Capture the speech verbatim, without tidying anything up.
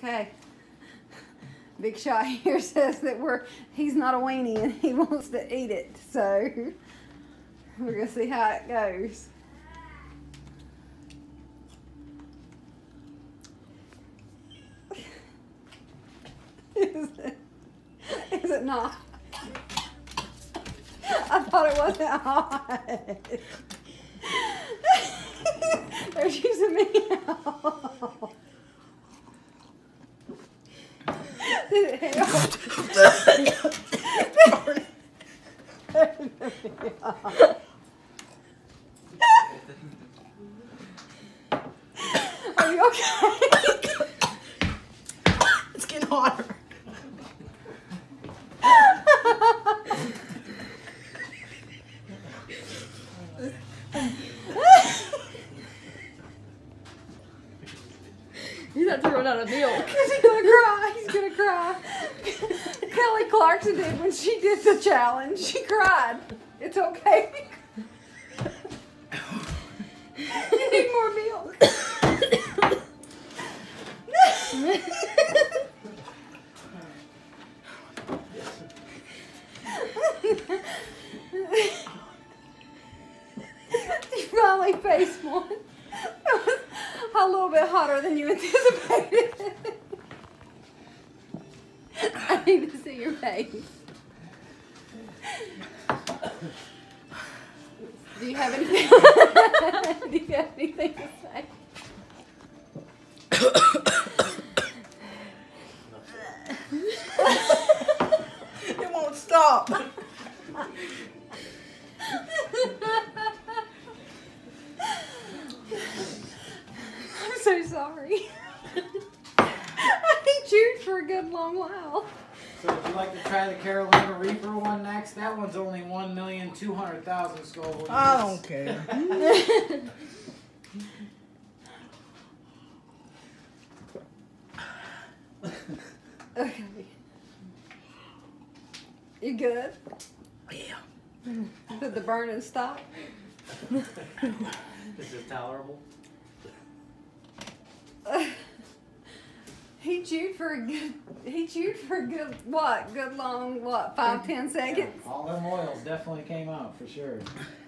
Okay. Big Shot here says that we're he's not a weenie and he wants to eat it. So we're gonna see how it goes. Is it, is it not? I thought it wasn't hot. There's using me out. Did it help? Are you okay? It's getting hotter. He's not throwing out a milk. He's gonna cry. He's gonna cry. Kelly Clarkson did when she did the challenge. She cried. It's okay. You need more milk. You finally faced one. It was a little bit hotter than you anticipated. I need to see your face. Do you have anything? Do you have anything to say? It won't stop. I'm so sorry. I chewed for a good long while. So would you like to try the Carolina Reaper one next? That one's only one million two hundred thousand Scoville. I don't care. Okay. You good? Yeah. Did the burning stop? Is it tolerable? Uh, he chewed for a good, he chewed for a good, what, good long, what, five, ten seconds? Yeah, all them oils definitely came out for sure.